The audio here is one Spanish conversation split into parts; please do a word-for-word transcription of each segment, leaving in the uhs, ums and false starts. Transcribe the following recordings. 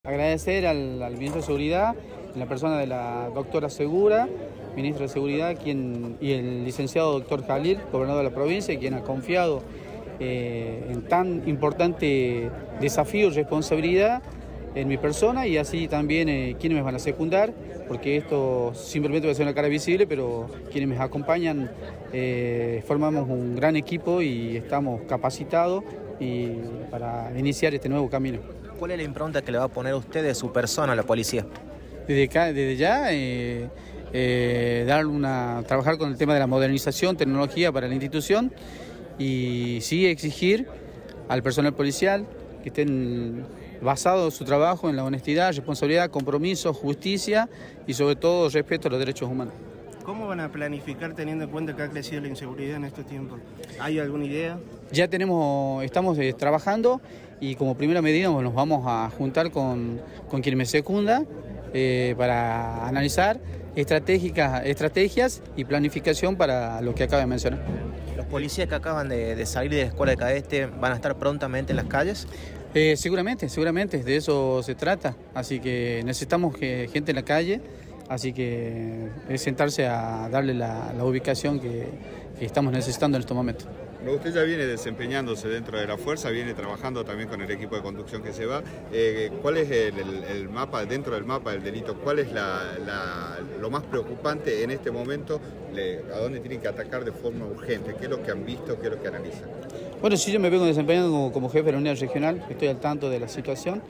Agradecer al, al Ministro de Seguridad, en la persona de la doctora Segura, Ministro de Seguridad, quien, y el licenciado doctor Jalil, gobernador de la provincia, quien ha confiado eh, en tan importante desafío y responsabilidad en mi persona, y así también eh, quienes me van a secundar, porque esto simplemente va a ser una cara visible, pero quienes me acompañan eh, formamos un gran equipo y estamos capacitados y para iniciar este nuevo camino. ¿Cuál es la impronta que le va a poner usted de su persona a la policía? Desde, acá, desde ya, eh, eh, dar una, trabajar con el tema de la modernización, tecnología para la institución, y sí exigir al personal policial que estén basados su trabajo en la honestidad, responsabilidad, compromiso, justicia y sobre todo respeto a los derechos humanos. ¿Cómo van a planificar teniendo en cuenta que ha crecido la inseguridad en estos tiempos? ¿Hay alguna idea? Ya tenemos, estamos eh, trabajando y como primera medida nos vamos a juntar con, con quien me secunda eh, para analizar estratégicas, estrategias y planificación para lo que acabo de mencionar. ¿Los policías que acaban de, de salir de la escuela de cadete van a estar prontamente en las calles? Eh, seguramente, seguramente, de eso se trata, así que necesitamos que, gente en la calle. Así que es sentarse a darle la, la ubicación que, que estamos necesitando en estos momentos. Usted ya viene desempeñándose dentro de la fuerza, viene trabajando también con el equipo de conducción que se va. Eh, ¿Cuál es el, el, el mapa, dentro del mapa del delito, cuál es la, la, lo más preocupante en este momento? Le, ¿A dónde tienen que atacar de forma urgente? ¿Qué es lo que han visto? ¿Qué es lo que analizan? Bueno, sí, yo me vengo desempeñando como, como jefe de la unidad regional, estoy al tanto de la situación.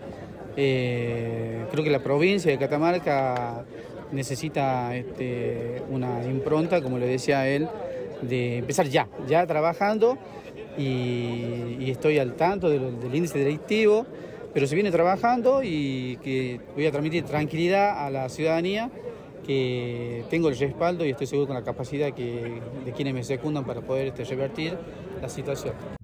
Eh, creo que la provincia de Catamarca necesita este, una impronta, como le decía él, de empezar ya, ya trabajando y, y estoy al tanto del, del índice delictivo, pero se viene trabajando y que voy a transmitir tranquilidad a la ciudadanía, que tengo el respaldo y estoy seguro con la capacidad que, de quienes me secundan para poder este, revertir la situación.